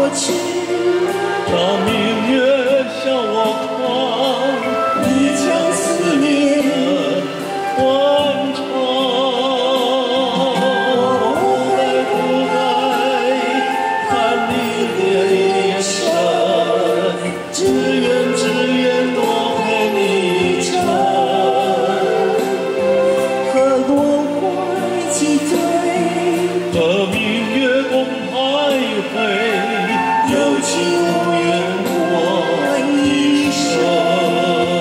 我去， 让明月向我靠， 你将思念完成。我不该看你的眼神，只愿多陪你一程。 和落花一起醉， 和明月共徘徊，有情无缘过一生。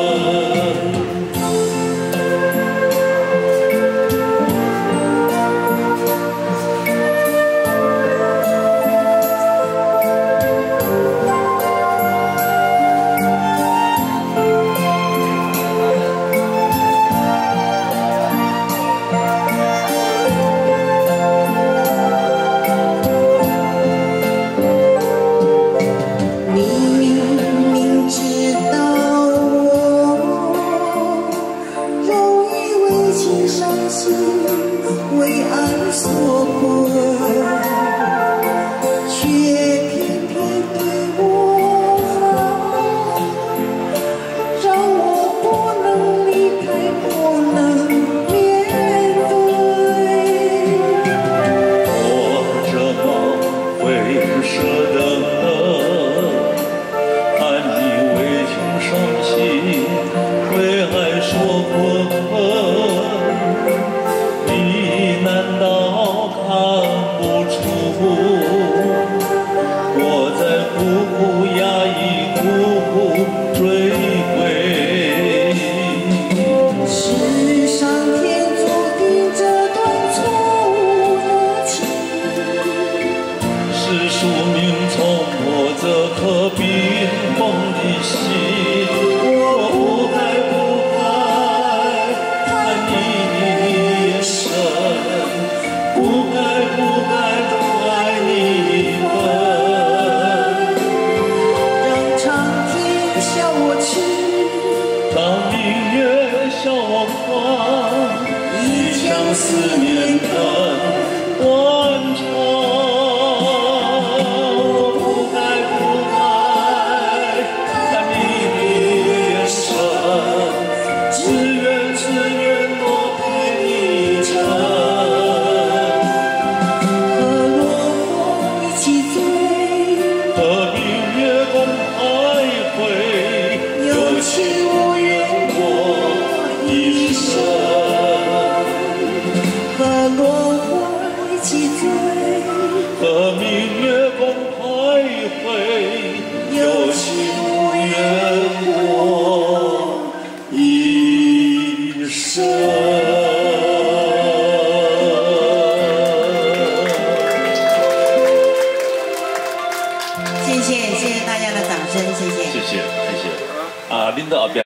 为爱所困，却偏偏对我好，让我不能离开，不能面对。 我怎么会舍得看你为情伤心，为爱所困？你难道看不出我在苦苦压抑，苦苦追悔？ 是上天注定这段错误的情， 是宿命冲破这颗冰封的心。我不该看你眼神，不该多爱你一分。 让苍天笑我痴， 让明月笑我狂，一腔思念的完成。我不该看你的眼神，只愿多陪你一程。 和落花一起醉， 和明月共徘徊，有情无缘过一生。 和落花一起醉， 和明月共徘徊，有情无缘过一生。